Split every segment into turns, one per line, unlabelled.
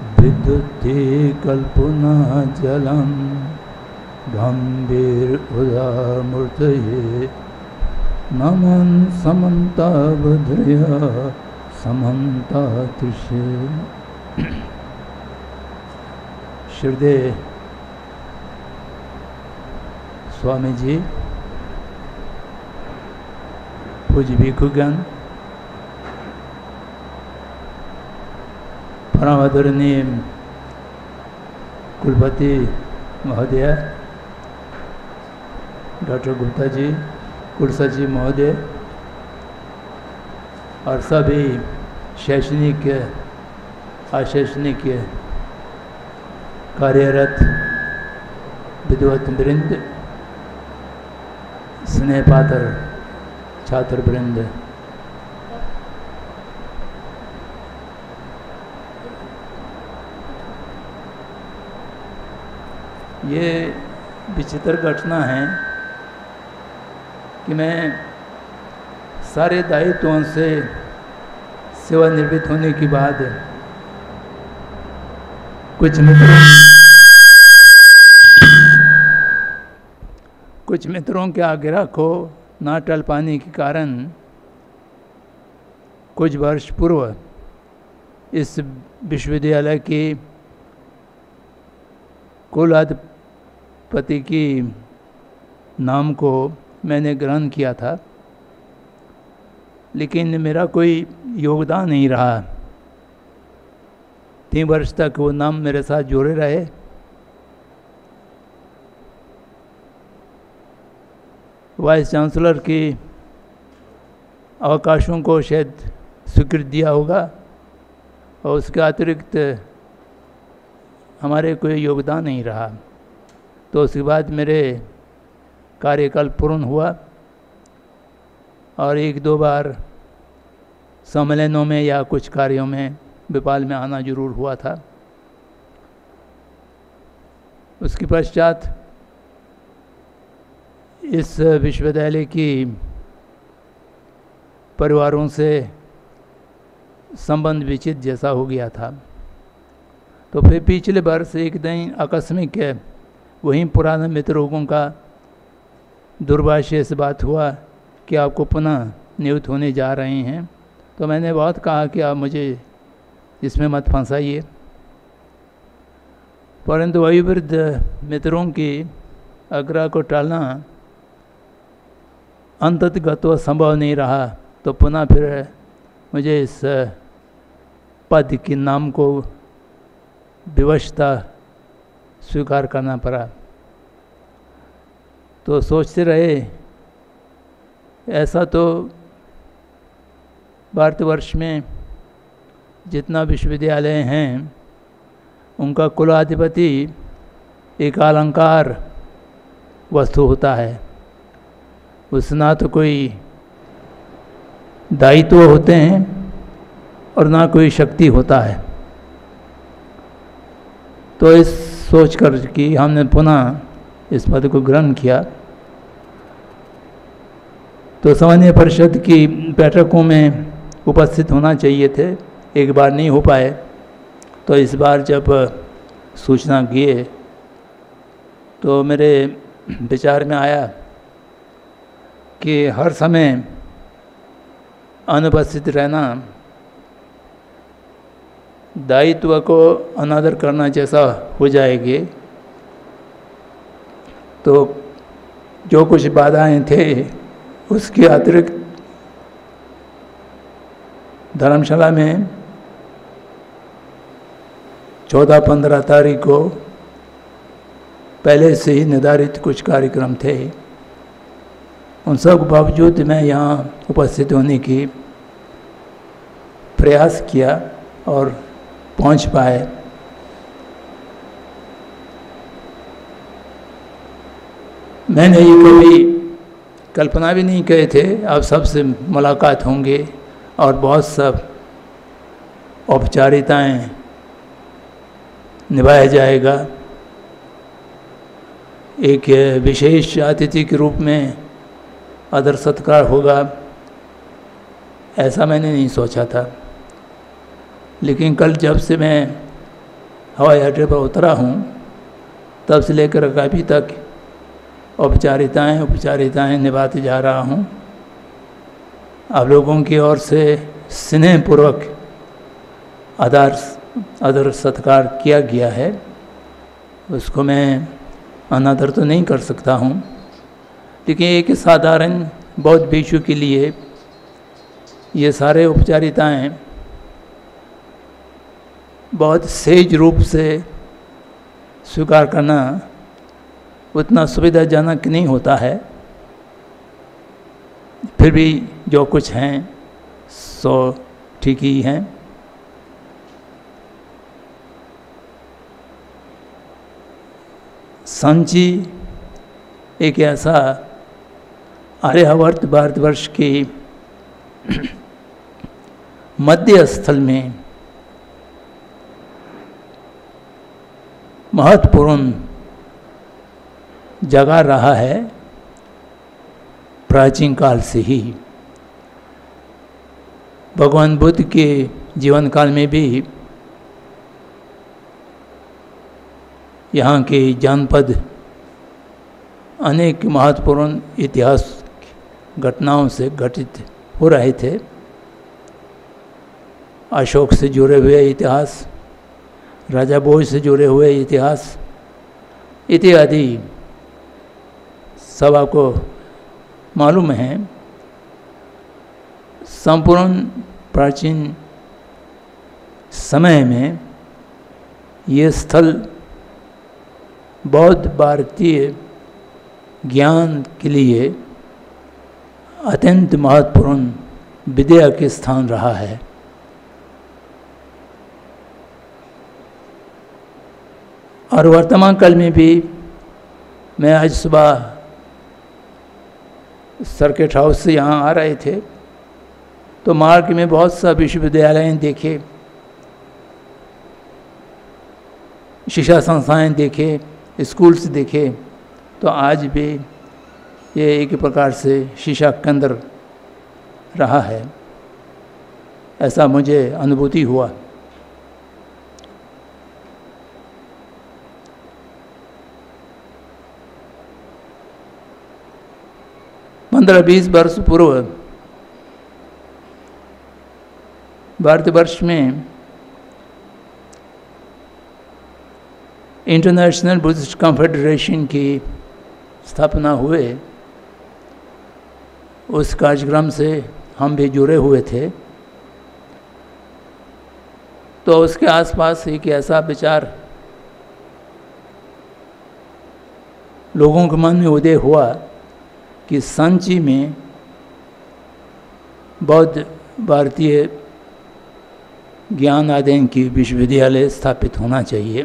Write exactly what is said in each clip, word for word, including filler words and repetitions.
विद्युति कल्पना जलम गंभीर उदामूर्तये नमन समन्ता बद्रया समन्ता त्रिशे। श्रद्धेय स्वामी जी, पूज्य भिक्षुगण, परम आदरणीय कुलपति महोदय, डॉक्टर गुप्ता जी, कुलसचिव महोदय और सभी शैक्षणिक अशैक्षणिक कार्यरत विद्वत वृंद, स्नेह पात्र छात्र वृंद, ये विचित्र घटना है कि मैं सारे दायित्वों से सेवानिवृत्त होने के बाद कुछ मित्रों कुछ मित्रों के आग्रह को ना टल पाने के कारण कुछ वर्ष पूर्व इस विश्वविद्यालय की कुलाधिपति की नाम को मैंने ग्रहण किया था, लेकिन मेरा कोई योगदान नहीं रहा। तीन वर्ष तक वो नाम मेरे साथ जुड़े रहे। वाइस चांसलर की अवकाशों को शायद स्वीकृति दिया होगा और उसके अतिरिक्त हमारे कोई योगदान नहीं रहा। तो उसके बाद मेरे कार्यकाल पूर्ण हुआ और एक दो बार सम्मेलनों में या कुछ कार्यों में भोपाल में आना जरूर हुआ था। उसके पश्चात इस विश्वविद्यालय की परिवारों से संबंध विच्छेद जैसा हो गया था। तो फिर पिछले वर्ष एक दिन आकस्मिक वहीं पुराने मित्रों का दुर्भाग्य से बात हुआ कि आपको पुनः नियुक्त होने जा रहे हैं। तो मैंने बहुत कहा कि आप मुझे इसमें मत फंसाइए, परंतु वयोवृद्ध मित्रों की आग्रह को टालना अंततः संभव नहीं रहा। तो पुनः फिर मुझे इस पद के नाम को विवशता स्वीकार करना पड़ा। तो सोचते रहे, ऐसा तो भारतवर्ष में जितना विश्वविद्यालय हैं उनका कुलाधिपति एक अलंकार वस्तु होता है, उस ना तो कोई दायित्व होते हैं और ना कोई शक्ति होता है। तो इस सोच कर कि हमने पुनः इस पद को ग्रहण किया, तो सामान्य परिषद की बैठकों में उपस्थित होना चाहिए थे, एक बार नहीं हो पाए। तो इस बार जब सूचना किए तो मेरे विचार में आया कि हर समय अनुपस्थित रहना दायित्व को अनादर करना जैसा हो जाएगी। तो जो कुछ बाधाएं थे उसके अतिरिक्त धर्मशाला में चौदह पंद्रह तारीख को पहले से ही निर्धारित कुछ कार्यक्रम थे। उन सब के बावजूद मैं यहाँ उपस्थित होने की प्रयास किया और पहुँच पाए। मैंने ये कभी कल्पना भी नहीं करे थे आप सबसे मुलाकात होंगे और बहुत सब औपचारिकताएं निभाया जाएगा। एक विशेष अतिथि के रूप में आदर सत्कार होगा, ऐसा मैंने नहीं सोचा था। लेकिन कल जब से मैं हवाई अड्डे पर उतरा हूँ तब से लेकर अभी तक औपचारिकताएँ औपचारिकताएँ निभाते जा रहा हूँ। आप लोगों की ओर से स्नेहपूर्वक आदर आदर सत्कार किया गया है, उसको मैं अनादर तो नहीं कर सकता हूँ, लेकिन एक साधारण बौद्ध भिक्षु के लिए ये सारे औपचारिकताएँ बहुत सहज रूप से स्वीकार करना उतना सुविधाजनक नहीं होता है। फिर भी जो कुछ हैं सो ठीक ही हैं। सांची एक ऐसा आर्यावर्त भारतवर्ष के मध्य स्थल में महत्वपूर्ण जगह रहा है प्राचीन काल से ही। भगवान बुद्ध के जीवन काल में भी यहाँ के जानपद अनेक महत्वपूर्ण इतिहास घटनाओं से घटित हो रहे थे। अशोक से जुड़े हुए इतिहास, राजा भोज से जुड़े हुए इतिहास इत्यादि सब आपको मालूम है। संपूर्ण प्राचीन समय में ये स्थल बौद्ध भारतीय ज्ञान के लिए अत्यंत महत्वपूर्ण विद्या के स्थान रहा है। और वर्तमान काल में भी मैं आज सुबह सर्किट हाउस से यहाँ आ रहे थे तो मार्ग में बहुत सा विश्वविद्यालय देखे, शिक्षा संस्थाएं देखे, स्कूल्स देखे, तो आज भी ये एक प्रकार से शिक्षा केंद्र रहा है, ऐसा मुझे अनुभूति हुआ। पंद्रह बीस वर्ष पूर्व भारतवर्ष में इंटरनेशनल बुद्धिस्ट कॉन्फेडरेशन की स्थापना हुए, उस कार्यक्रम से हम भी जुड़े हुए थे। तो उसके आसपास एक ऐसा विचार लोगों के मन में उदय हुआ कि सांची में बौद्ध भारतीय ज्ञान अध्ययन की विश्वविद्यालय स्थापित होना चाहिए।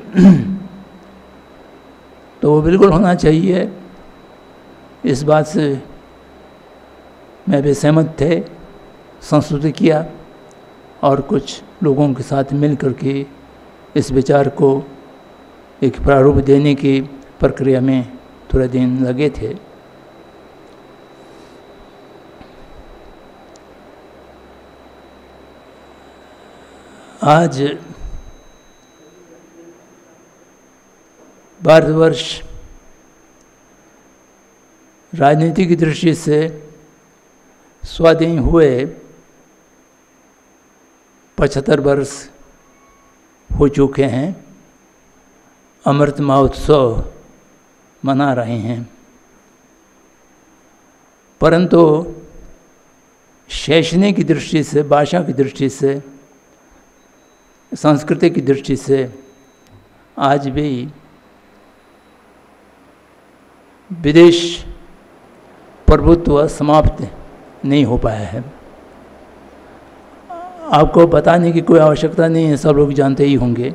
तो वो बिल्कुल होना चाहिए, इस बात से मैं भी सहमत थे। संशोधित किया और कुछ लोगों के साथ मिल कर के इस विचार को एक प्रारूप देने की प्रक्रिया में थोड़े दिन लगे थे। आज भारतवर्ष राजनीति की दृष्टि से स्वाधीन हुए पचहत्तर वर्ष हो चुके हैं, अमृत महोत्सव मना रहे हैं। परंतु शैक्षणिक की दृष्टि से, भाषा की दृष्टि से, संस्कृति की दृष्टि से आज भी विदेश प्रभुत्व समाप्त नहीं हो पाया है। आपको बताने की कोई आवश्यकता नहीं है, सब लोग जानते ही होंगे।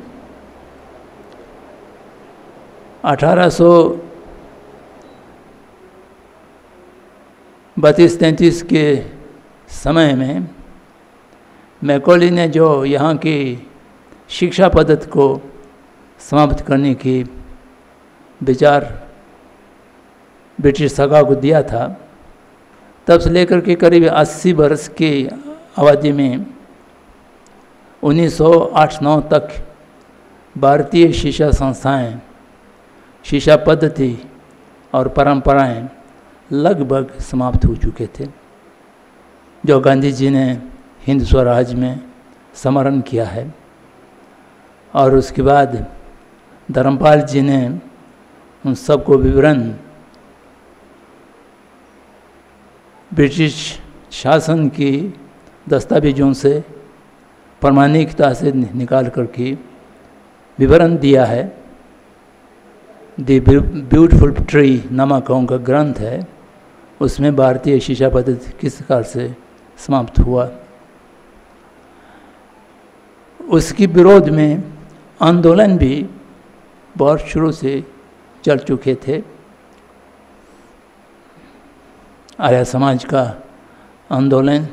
अठारह सौ बत्तीस तैंतीस के समय में मैकॉले ने जो यहाँ की शिक्षा पद्धति को समाप्त करने की विचार ब्रिटिश सरकार को दिया था, तब से लेकर के करीब अस्सी वर्ष की अवधि में उन्नीस सौ आठ नौ तक भारतीय शिक्षा संस्थाएं, शिक्षा पद्धति और परंपराएं लगभग समाप्त हो चुके थे, जो गांधी जी ने हिंद स्वराज में स्मरण किया है। और उसके बाद धर्मपाल जी ने उन सबको विवरण ब्रिटिश शासन की दस्तावेजों से प्रामाणिकता से निकाल करके विवरण दिया है। द ब्यूटीफुल ट्री नामक उनका ग्रंथ है, उसमें भारतीय शिक्षा पद्धति किस प्रकार से समाप्त हुआ, उसकी विरोध में आंदोलन भी बहुत शुरू से चल चुके थे। आर्य समाज का आंदोलन,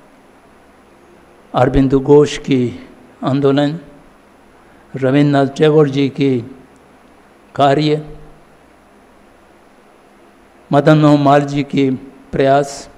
अरविंद घोष की आंदोलन, रविन्द्रनाथ टैगोर जी की कार्य, मदन मोहन मालवीय के प्रयास,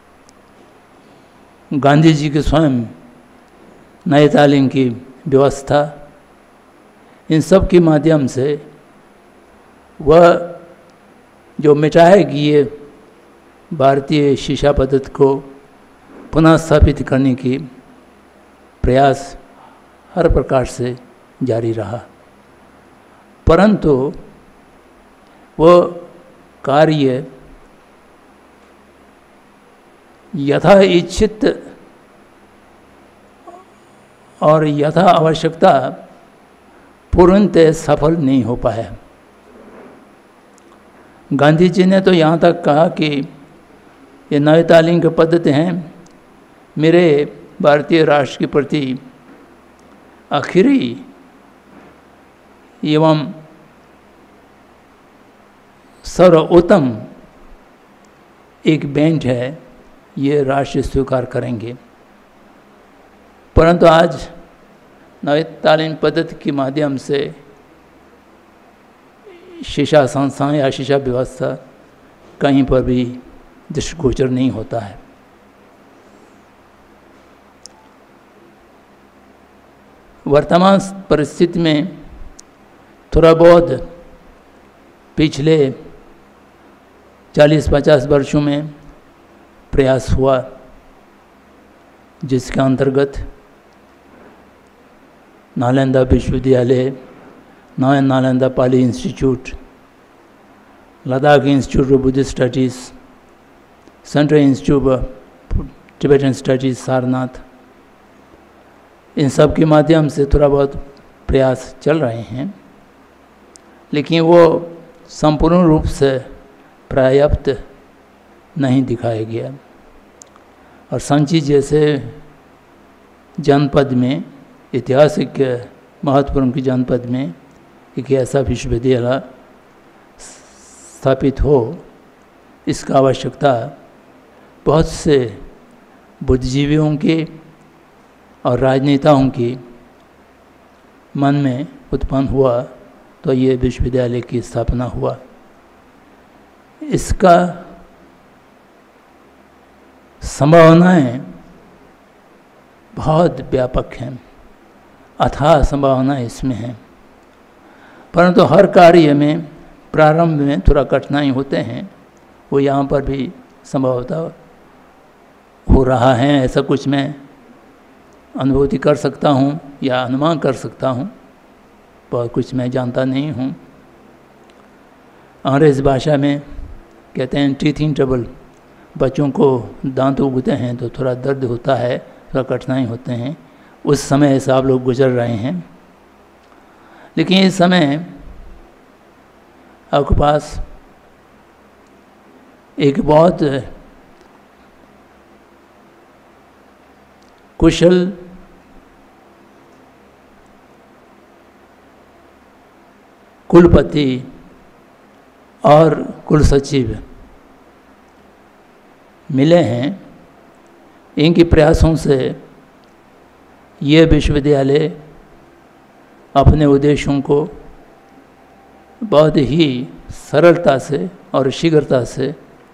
गांधी जी के स्वयं नए तालीम की व्यवस्था, इन सब के माध्यम से वह जो मिटाए गए भारतीय शिक्षा पद्धति को पुनः स्थापित करने की प्रयास हर प्रकार से जारी रहा, परंतु वो कार्य यथा इच्छित और यथा आवश्यकता पूर्णतः सफल नहीं हो पाया। गांधी जी ने तो यहाँ तक कहा कि ये नए तालीम की पद्धति हैं, मेरे भारतीय राष्ट्र के प्रति आखिरी एवं सर्वोत्तम एक बेंच है, ये राष्ट्र स्वीकार करेंगे। परंतु आज नए तालीम पद्धति के माध्यम से शिक्षा संस्थान या शिक्षा व्यवस्था कहीं पर भी दृष्टिगोचर नहीं होता है। वर्तमान परिस्थिति में थोड़ा बहुत पिछले चालीस पचास वर्षों में प्रयास हुआ, जिसके अंतर्गत नालंदा विश्वविद्यालय, नया Nalanda Pali institute, Ladakh institute of Buddhist studies, central institute of Tibetan studies Sarnath, इन सब के माध्यम से थोड़ा बहुत प्रयास चल रहे हैं, लेकिन वो संपूर्ण रूप से पर्याप्त नहीं दिखाया गया। और सांची जैसे जनपद में, ऐतिहासिक महत्वपूर्ण की जनपद में एक ऐसा विश्वविद्यालय स्थापित हो, इसका आवश्यकता बहुत से बुद्धिजीवियों के और राजनेताओं के मन में उत्पन्न हुआ, तो ये विश्वविद्यालय की स्थापना हुआ। इसका संभावनाएं बहुत व्यापक हैं, अथाह संभावनाएं इसमें हैं, परंतु हर कार्य में प्रारंभ में थोड़ा कठिनाई होते हैं, वो यहाँ पर भी संभवतः हो रहा है, ऐसा कुछ मैं अनुभूति कर सकता हूँ या अनुमान कर सकता हूँ, बहुत कुछ मैं जानता नहीं हूँ। अंग्रेज़ भाषा में कहते हैं टीथ इन ट्रबल, बच्चों को दांत उगते हैं तो थोड़ा दर्द होता है, थोड़ा कठिनाई होते हैं, उस समय ऐसा आप लोग गुजर रहे हैं। लेकिन इस समय आपके पास एक बहुत कुशल कुलपति और कुलसचिव मिले हैं। इनके प्रयासों से ये विश्वविद्यालय अपने उद्देश्यों को बहुत ही सरलता से और शीघ्रता से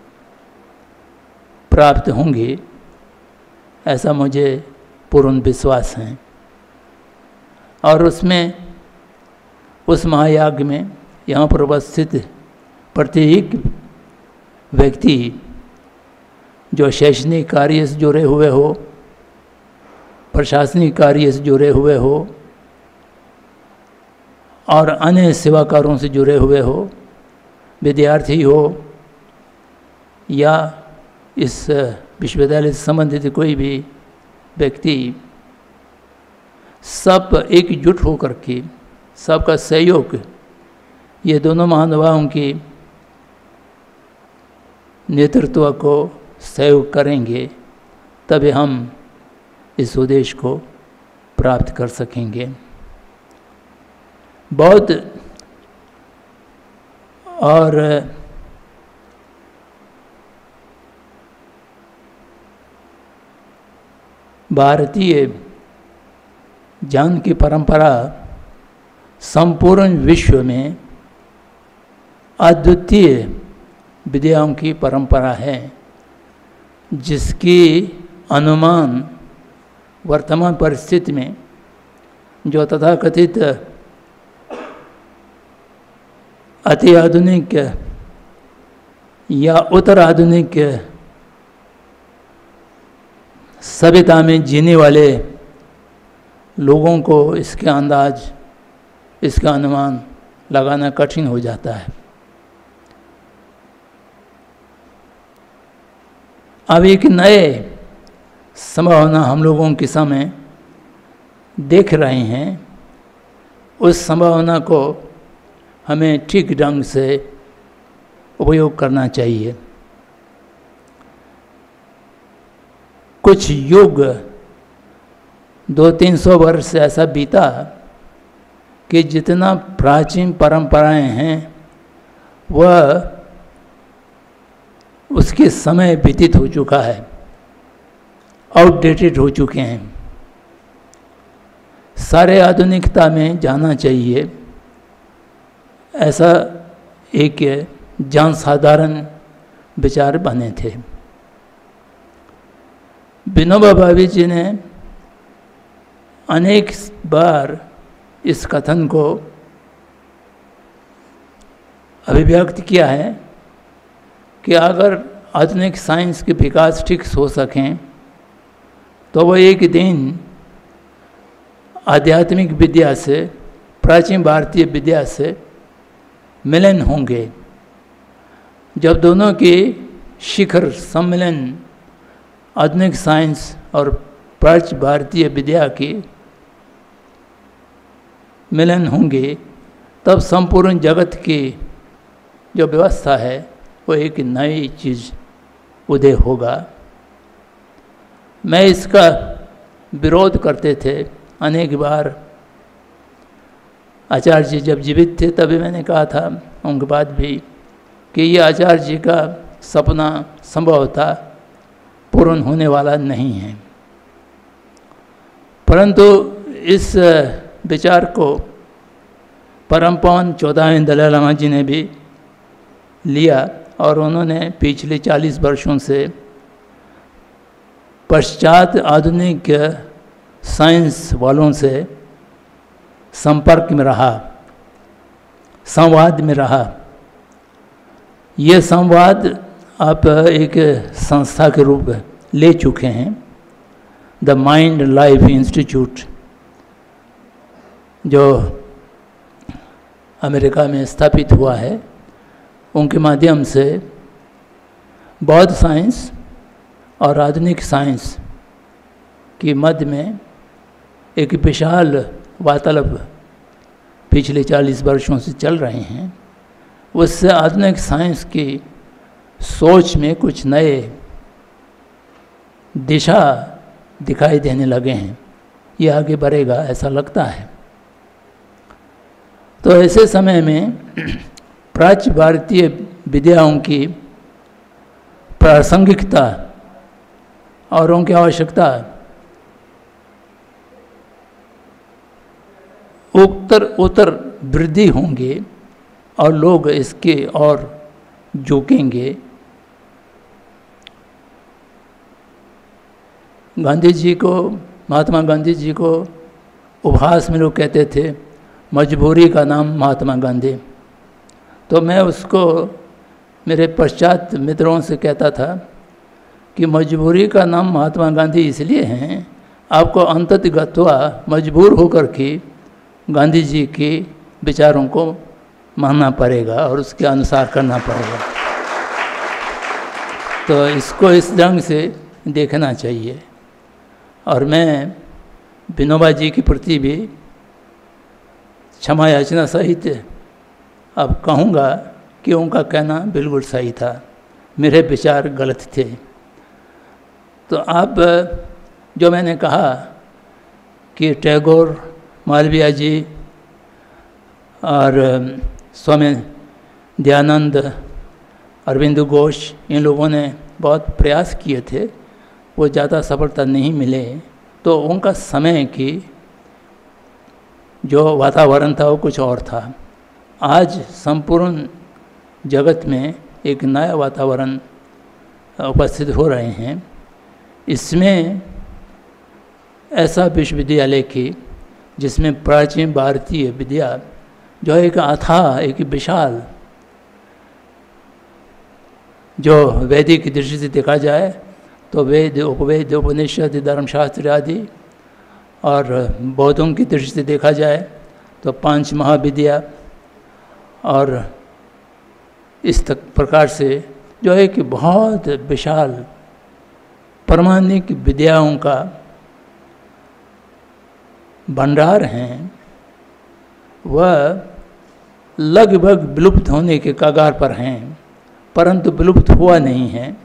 प्राप्त होंगे, ऐसा मुझे पूर्ण विश्वास है। और उसमें उस महायाग में यहाँ पर उपस्थित प्रत्येक व्यक्ति जो शैक्षणिक कार्य से जुड़े हुए हो, प्रशासनिक कार्य से जुड़े हुए हो और अन्य सेवाकारों से जुड़े हुए हो, विद्यार्थी हो या इस विश्वविद्यालय से संबंधित कोई भी व्यक्ति, सब एकजुट होकर के सबका सहयोग ये दोनों महानुभावों की नेतृत्व को सहयोग करेंगे, तभी हम इस उद्देश्य को प्राप्त कर सकेंगे। बौद्ध और भारतीय ज्ञान की परंपरा संपूर्ण विश्व में अद्वितीय विद्याओं की परंपरा है, जिसकी अनुमान वर्तमान परिस्थिति में जो तथाकथित अति आधुनिक या उत्तर आधुनिक सभ्यता में जीने वाले लोगों को इसके अंदाज, इसका अनुमान लगाना कठिन हो जाता है। अब एक नए संभावना हम लोगों के सामने देख रहे हैं, उस संभावना को हमें ठीक ढंग से उपयोग करना चाहिए। कुछ युग दो तीन सौ वर्ष ऐसा बीता कि जितना प्राचीन परंपराएं हैं वह उसके समय व्यतीत हो चुका है, आउटडेटेड हो चुके हैं। सारे आधुनिकता में जाना चाहिए, ऐसा एक जन साधारण विचार बने थे। विनोबा भावे जी ने अनेक बार इस कथन को अभिव्यक्त किया है कि अगर आधुनिक साइंस के विकास ठीक हो सकें तो वह एक दिन आध्यात्मिक विद्या से, प्राचीन भारतीय विद्या से मिलन होंगे। जब दोनों के शिखर सम्मेलन आधुनिक साइंस और प्राचीन भारतीय विद्या के मिलन होंगे, तब संपूर्ण जगत की जो व्यवस्था है वो एक नई चीज़ उदय होगा। मैं इसका विरोध करते थे अनेक बार। आचार्य जी जब जीवित थे तभी मैंने कहा था उनके बाद भी कि ये आचार्य जी का सपना संभवतः पूर्ण होने वाला नहीं है, परंतु इस विचार को परम पावन चौदहवें दलाई लामा जी ने भी लिया और उन्होंने पिछले चालीस वर्षों से पश्चात आधुनिक साइंस वालों से संपर्क में रहा, संवाद में रहा। ये संवाद आप एक संस्था के रूप ले चुके हैं, द माइंड लाइफ इंस्टीट्यूट, जो अमेरिका में स्थापित हुआ है। उनके माध्यम से बौद्ध साइंस और आधुनिक साइंस के मध्य में एक विशाल वार्तालाप पिछले चालीस वर्षों से चल रहे हैं। उससे आधुनिक साइंस की सोच में कुछ नए दिशा दिखाई देने लगे हैं। ये आगे बढ़ेगा ऐसा लगता है। तो ऐसे समय में प्राच्य भारतीय विद्याओं की प्रासंगिकता और उनकी आवश्यकता उत्तर उत्तर वृद्धि होंगे और लोग इसके और झुकेंगे। गांधी जी को, महात्मा गांधी जी को उपहास में लोग कहते थे मजबूरी का नाम महात्मा गांधी। तो मैं उसको मेरे पश्चात मित्रों से कहता था कि मजबूरी का नाम महात्मा गांधी इसलिए हैं, आपको अंततगत्वा मजबूर होकर के गांधी जी के विचारों को मानना पड़ेगा और उसके अनुसार करना पड़ेगा। तो इसको इस ढंग से देखना चाहिए। और मैं विनोबा जी के प्रति भी क्षमा याचना सहित अब कहूँगा कि उनका कहना बिल्कुल सही था, मेरे विचार गलत थे। तो अब जो मैंने कहा कि टैगोर, मालवीय जी और स्वामी दयानंद, अरविंद घोष, इन लोगों ने बहुत प्रयास किए थे, वो ज़्यादा सफलता नहीं मिले। तो उनका समय की जो वातावरण था वो कुछ और था। आज संपूर्ण जगत में एक नया वातावरण उपस्थित हो रहे हैं। इसमें ऐसा विश्वविद्यालय की जिसमें प्राचीन भारतीय विद्या जो एक अथाह, एक विशाल, जो वैदिक की दृष्टि से देखा जाए तो वेद, उपवेद, उपनिषद, धर्मशास्त्र आदि, और बौद्धों की दृष्टि से देखा जाए तो पांच महाविद्या, और इस तक प्रकार से जो है कि बहुत विशाल परमाणिक विद्याओं का भंडार हैं, वह लगभग विलुप्त होने के कगार पर हैं, परंतु विलुप्त हुआ नहीं है।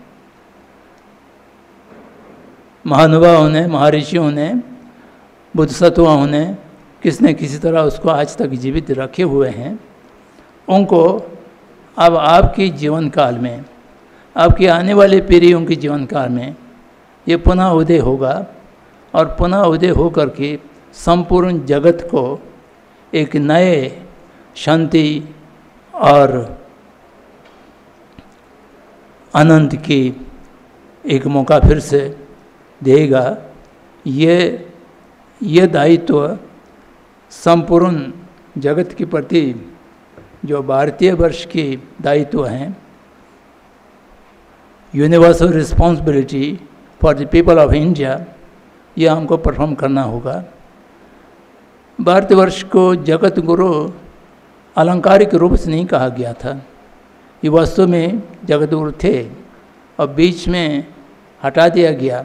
महानुभावों ने, महर्षियों ने, बुद्धसत्वों ने किसी न किसी तरह उसको आज तक जीवित रखे हुए हैं। उनको अब आपके जीवन काल में, आपकी आने वाले पीढ़ियों के जीवन काल में ये पुनः उदय होगा, और पुनः उदय होकर के संपूर्ण जगत को एक नए शांति और आनंद की एक मौका फिर से देगा। ये ये दायित्व संपूर्ण जगत के प्रति जो भारतीय वर्ष की दायित्व हैं, universal responsibility for the people of India, ये हमको परफॉर्म करना होगा। भारतवर्ष को जगत गुरु अलंकारिक रूप से नहीं कहा गया था, ये वास्तव में जगत गुरु थे और बीच में हटा दिया गया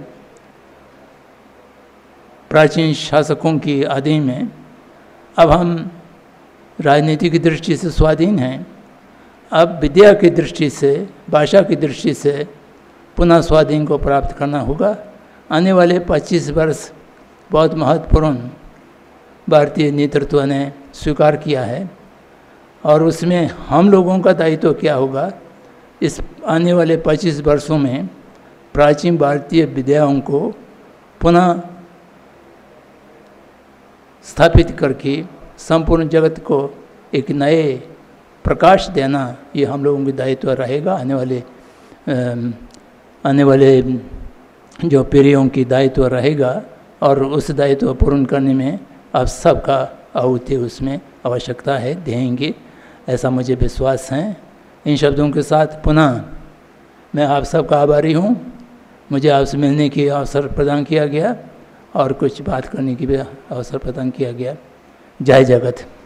प्राचीन शासकों की आदि में। अब हम राजनीति की दृष्टि से स्वाधीन हैं, अब विद्या की दृष्टि से, भाषा की दृष्टि से पुनः स्वाधीन को प्राप्त करना होगा। आने वाले पच्चीस वर्ष बहुत महत्वपूर्ण भारतीय नेतृत्व ने स्वीकार किया है, और उसमें हम लोगों का दायित्व क्या होगा, इस आने वाले पच्चीस वर्षों में प्राचीन भारतीय विद्याओं को पुनः स्थापित करके संपूर्ण जगत को एक नए प्रकाश देना, ये हम लोगों की दायित्व रहेगा। आने वाले आने वाले जो पीढ़ियों की दायित्व रहेगा, और उस दायित्व पूर्ण करने में आप सबका आहुति उसमें आवश्यकता है, देंगे, ऐसा मुझे विश्वास है। इन शब्दों के साथ पुनः मैं आप सबका आभारी हूँ। मुझे आपसे मिलने की अवसर प्रदान किया गया और कुछ बात करने की भी अवसर प्रदान किया गया। जय जगत।